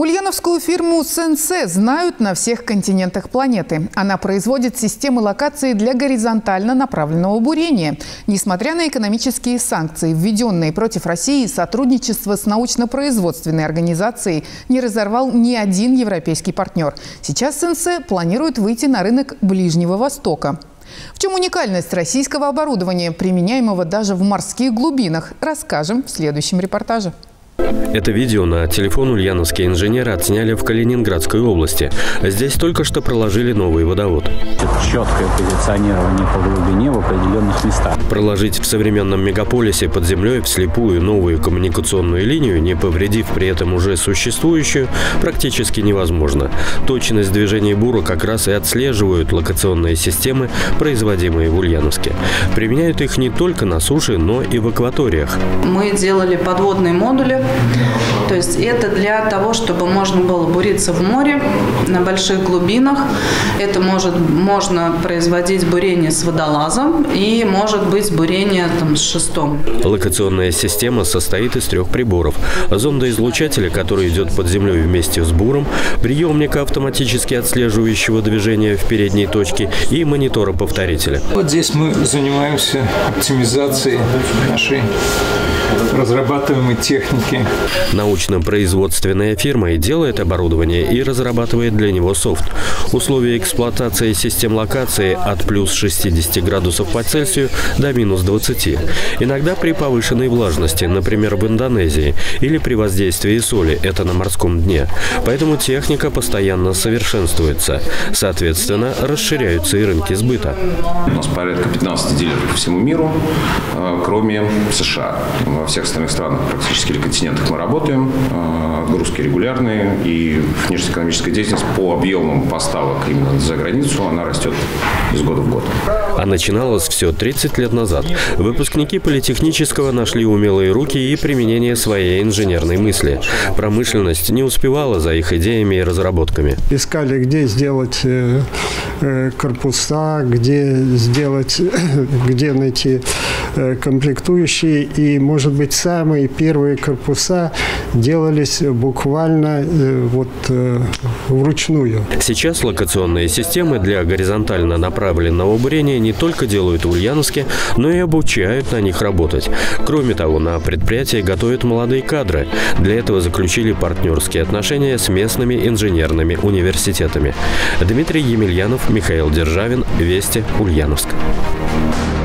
Ульяновскую фирму «Сенсе» знают на всех континентах планеты. Она производит системы локации для горизонтально направленного бурения. Несмотря на экономические санкции, введенные против России, сотрудничество с научно-производственной организацией не разорвал ни один европейский партнер. Сейчас «Сенсе» планирует выйти на рынок Ближнего Востока. В чем уникальность российского оборудования, применяемого даже в морских глубинах, расскажем в следующем репортаже. Это видео на телефон ульяновские инженеры отсняли в Калининградской области. Здесь только что проложили новый водовод. Четкое позиционирование по глубине в определенных местах. Проложить в современном мегаполисе под землей вслепую новую коммуникационную линию, не повредив при этом уже существующую, практически невозможно. Точность движений бура как раз и отслеживают локационные системы, производимые в Ульяновске. Применяют их не только на суше, но и в акваториях. Мы делали подводные модули. То есть это для того, чтобы можно было буриться в море на больших глубинах. Это можно производить бурение с водолазом и может быть бурение с шестом. Локационная система состоит из 3 приборов. Зондоизлучателя, который идет под землей вместе с буром, приемника, автоматически отслеживающего движение в передней точке, и монитора-повторителя. Вот здесь мы занимаемся оптимизацией нашей разрабатываемой техники. Научно-производственная фирма и делает оборудование, и разрабатывает для него софт. Условия эксплуатации систем локации от плюс 60 градусов по Цельсию до минус 20. Иногда при повышенной влажности, например, в Индонезии, или при воздействии соли, это на морском дне. Поэтому техника постоянно совершенствуется. Соответственно, расширяются и рынки сбыта. У нас порядка 15 дилеров по всему миру, кроме США. Во всех остальных странах, практически или континентах, мы работаем. Отгрузки регулярные, и внешнеэкономическая деятельность по объемам поставок именно за границу, она растет из года в год. А начиналось все 30 лет назад. Выпускники политехнического нашли умелые руки и применение своей инженерной мысли. Промышленность не успевала за их идеями и разработками. Искали, где сделать корпуса, где найти комплектующие. И, может быть, самые первые корпуса делались буквально вручную. Сейчас локационные системы для горизонтально направленного бурения не только делают в Ульяновске, но и обучают на них работать. Кроме того, на предприятии готовят молодые кадры. Для этого заключили партнерские отношения с местными инженерными университетами. Дмитрий Емельянов, Михаил Державин, Вести, Ульяновск.